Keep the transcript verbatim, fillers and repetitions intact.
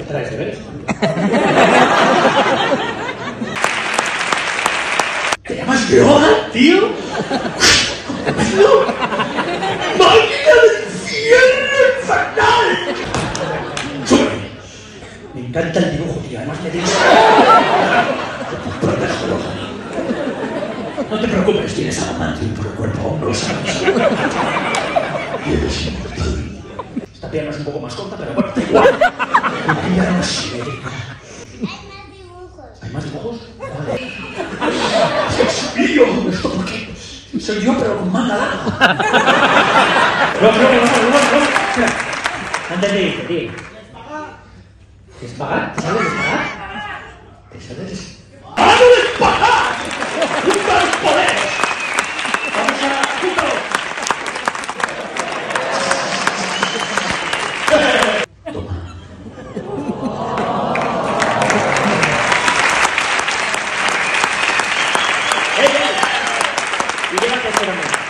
traes deberes. ¿Te llamas Logan, tío? ¡Máquina del infierno infernal! ¡Súbeme! Me encanta el dibujo, tío. Además me dices... No te preocupes, tienes adamantium por el cuerpo, aún no lo sabes. Y eres inmortal. Esta pierna es un poco más corta, pero bueno, da igual. Porque ya no sirve. ¿Hay más dibujos? Vale. ¡Dios mío! ¿Esto por qué? Soy yo, pero con manga larga. No, no, no, no, no, no. Espera. Antes de irte, tío. ¿Quieres pagar? ¿Te sabes despagar? ¿Te sabes? ¡Ah, no despagar! ¡Junta los poderes! ¡Vamos a... ¡Junta! Toma. ¡Eh, eh! Y llévate este momento.